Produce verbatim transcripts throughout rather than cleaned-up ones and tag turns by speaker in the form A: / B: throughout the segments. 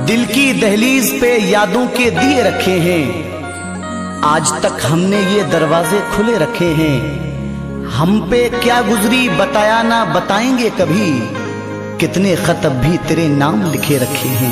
A: दिल की दहलीज पे यादों के दिए रखे हैं, आज तक हमने ये दरवाजे खुले रखे हैं। हम पे क्या गुजरी बताया ना बताएंगे कभी, कितने खत अब भी तेरे नाम लिखे रखे हैं।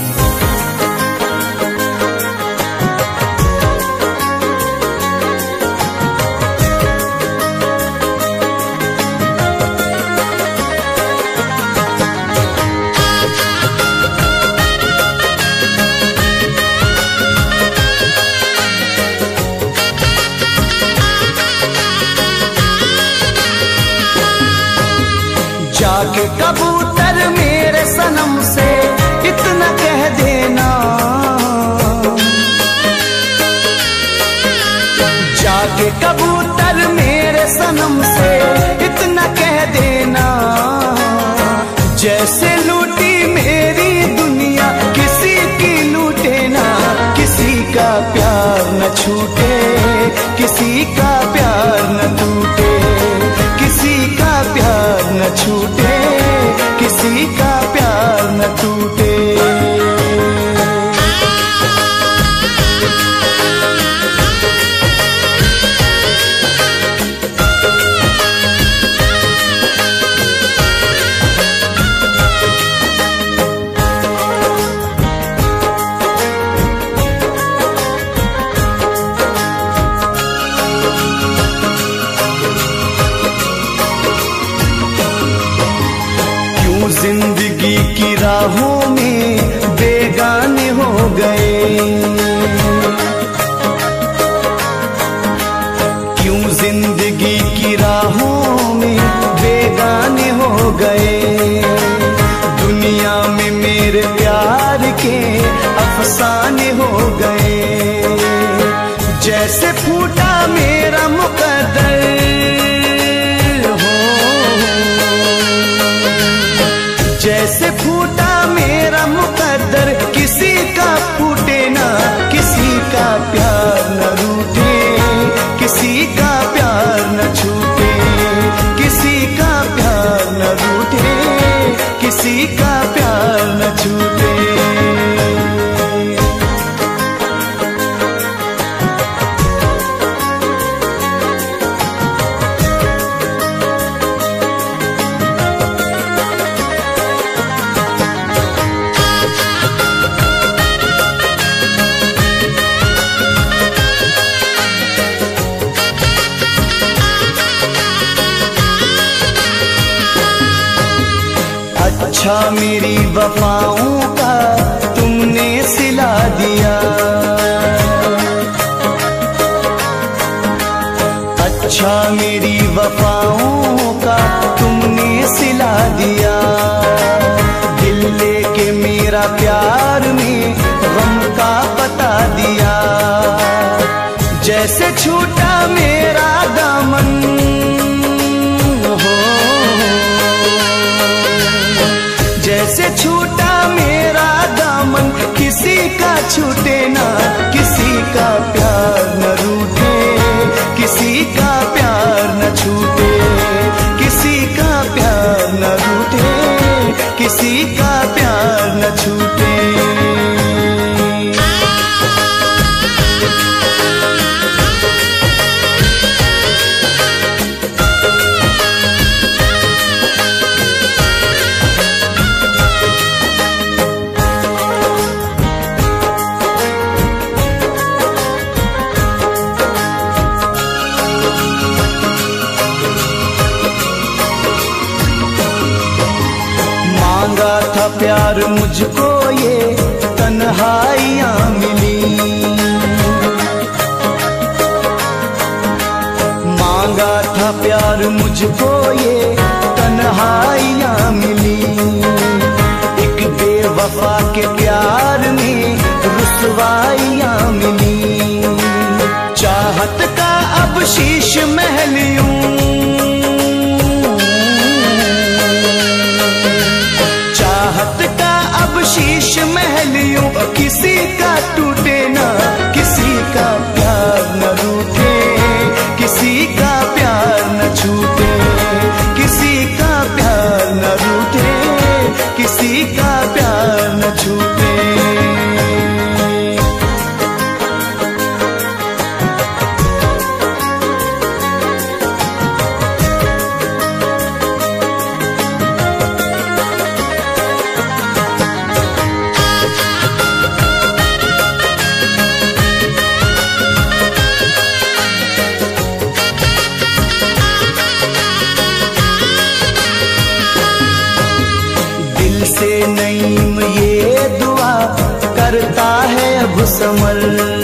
B: जाके कबूतर मेरे सनम से इतना कह देना, जाके कबूतर मेरे सनम से इतना कह देना, जैसे लूटी मेरी दुनिया किसी की लूटे ना। किसी का प्यार न छूटे, किसी का प्यार न टूटे, किसी का प्यार न छूटे, किसी का प्यार न टूटे। जिंदगी की राहों में बेगाने हो गए, क्यों जिंदगी की राहों में बेगाने हो गए। दुनिया में मेरे प्यार के अफसाने हो गए, जैसे फूटा मेरा मुकद्दर जैसे फूटा मेरा मुकद्दर, किसी का फूटे ना, किसी का प्यार न रूठे, किसी का प्यार न छूटे, किसी का प्यार न रूठे, किसी का प्यार न छूटे। अच्छा मेरी वफाओं का तुमने सिला दिया, अच्छा मेरी वफाओं का तुमने सिला दिया। दिल लेके मेरा प्यार में गम का बता दिया, जैसे छूटा मेरा दामन जैसे छूटा मेरा दामन, किसी का छूटे ना, किसी का प्यार न रूठे, किसी का प्यार न छूटे, किसी का प्यार न रूठे, किसी का प्यार न छूटे। मांगा था प्यार मुझको ये तन्हाइयां मिली, मांगा था प्यार मुझको ये तन्हाइयां मिली। एक बेवफा के प्यार में रुसवाइयां मिली, चाहत का अब शीश महल यूं शीश महल यूं, किसी का टूटे ना, किसी का प्यार न रूठे, किसी का प्यार न छूटे, किसी का प्यार न रूठे, किसी का प्यार न छूटे। से नईम ये दुआ करता है अब संभल,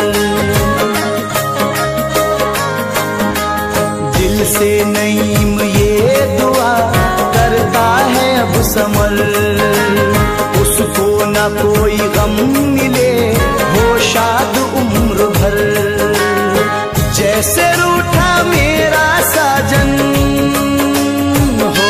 B: दिल से नईम ये दुआ करता है अब संभल। उसको न कोई गम मिले हो शाद उम्र भर, जैसे रूठा मेरा साजन हो,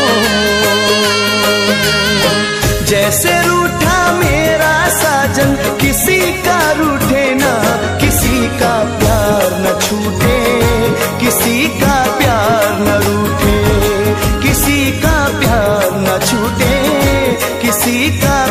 B: जैसे रूठा मेरा साजन, किसी का रूठे ना, किसी का प्यार न छूटे, किसी का प्यार न रूठे, किसी का प्यार न छूटे, किसी का